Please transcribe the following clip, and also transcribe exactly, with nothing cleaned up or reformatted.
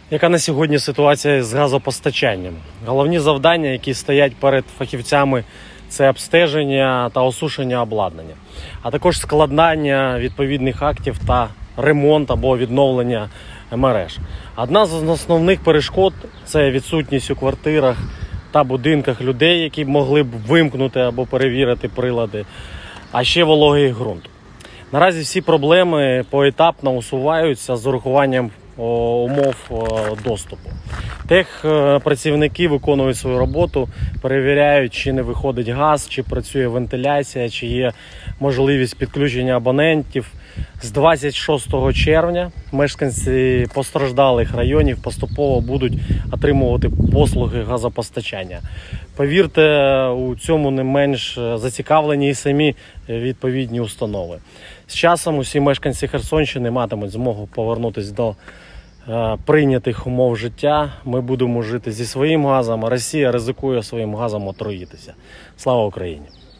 Яка на сьогодні ситуація з газопостачанням? Головні завдання, які стоять перед фахівцями, це обстеження та осушення обладнання, а також складання відповідних актів та ремонт або відновлення мереж. Одна з основних перешкод – це відсутність у квартирах та будинках людей, які б могли б вимкнути або перевірити прилади, а ще вологий ґрунт. Наразі всі проблеми поетапно усуваються з урахуванням умов доступу. Техпрацівники виконують свою роботу, перевіряють, чи не виходить газ, чи працює вентиляція, чи є можливість підключення абонентів. З двадцять шостого червня мешканці постраждалих районів поступово будуть отримувати послуги газопостачання. Повірте, у цьому не менш зацікавлені і самі відповідні установи. З часом усі мешканці Херсонщини матимуть змогу повернутися до е, прийнятих умов життя. Ми будемо жити зі своїм газом, а Росія ризикує своїм газом отруїтися. Слава Україні!